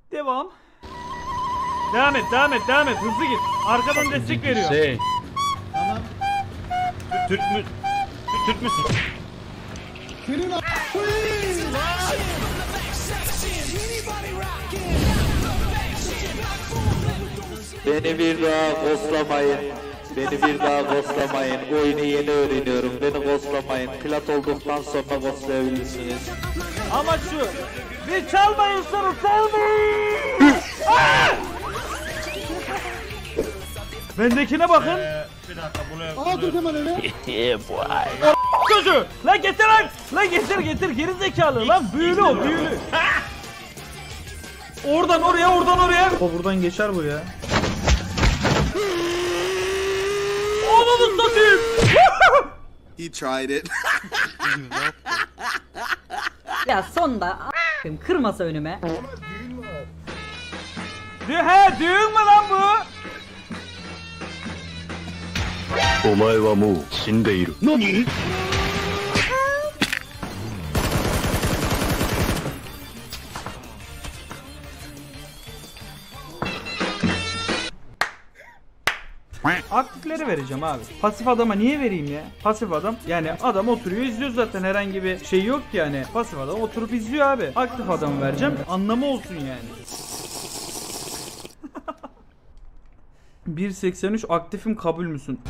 Devam. Devam et. Hızlı git. Arkadan destek veriyor. Tamam. Türk müsün? Senin Beni bir daha ghostlamayın. Oyunu yeni öğreniyorum. Beni ghostlamayın. Plat olduktan sonra ghostlayabilirsiniz. Ama şu. Bir çalmayın sonra çalmayın. Bendekine bakın. Bir dakika bunu. Aa dur hemen öyle. Çocuğu. Lan getir lan. Lan getir. Geri zekalı lan. Büyülü o büyülü. Oradan oraya. O buradan geçer bu ya. Oğlum satayım. He tried it. Ya sonda kırmasa önüme. Düğün mü lan bu? お前はもう死んでいる。何？ Aktifleri vereceğim abi. Pasif adama niye vereyim ya? Pasif adam yani adam oturuyor izliyor zaten, herhangi bir şey yok ki yani. Pasif adam oturup izliyor abi. Aktif adamı vereceğim. Anlamı olsun yani. 1.83 aktifim, kabul müsün?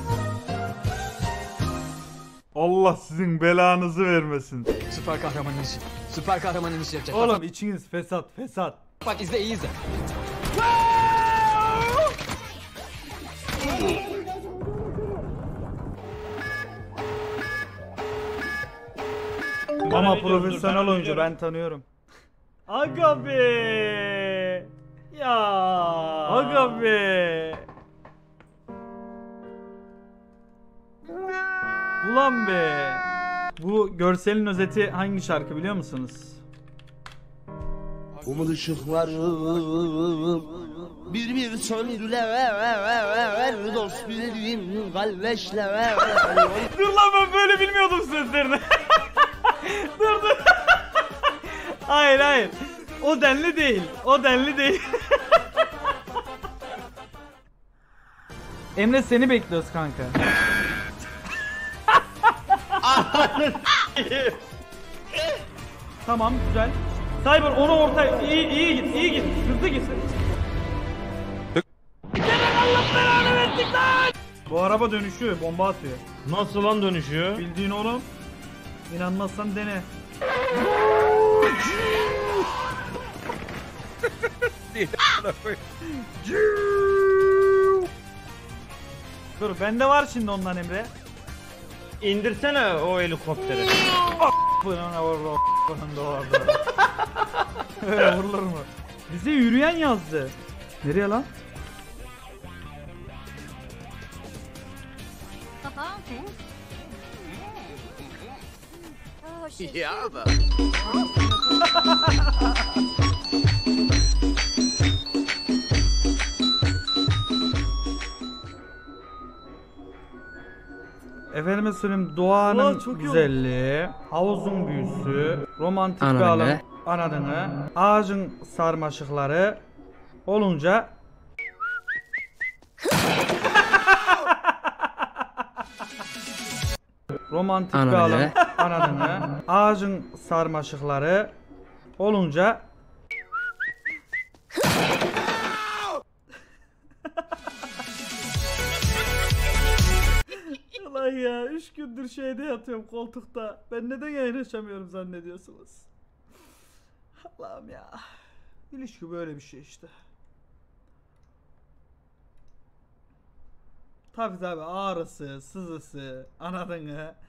Allah sizin belanızı vermesin. Süper kahramanın işi yapacak. Oğlum içiniz fesat. Bak izle iyi izle. Ama profesyonel oyuncu, ben tanıyorum. Aga be. Ya. Aga be. Ulan be. Bu görselin özeti hangi şarkı biliyor musunuz? Umut ışıklarım bir söndüler dost bildiğim kalleşler. Dur lan, ben böyle bilmiyordum sözlerini. dur. Hayır. O denli değil. Emre seni bekliyoruz kanka. Tamam güzel. Cyber onu orta iyi git. Hızlı git. Allah belanı verdik lan. Bu araba dönüşüyor, bomba atıyor. Nasıl lan dönüşüyor? Bildiğin oğlum. İnanmazsan dene. Dur, bende var şimdi ondan Emre. İndirsene o helikopteri. Buna vurdu. Öyle vurulur mu? Bize yürüyen yazdı. Nereye lan? Yeah, but. Efendime söyleyeyim, doğanın güzelliği, havuzun büyüsü, romantik bir alan, anladığını, ağacın sarmaşıkları olunca romantik bir alan, anladığını, ağacın sarmaşıkları olunca Ulan ya 3 gündür şeyde yatıyorum, koltukta. Ben neden yayın açamıyorum zannediyorsunuz? Allah'ım ya. İlişki böyle bir şey işte. Tabi ağrısı, sızısı, anladın mı?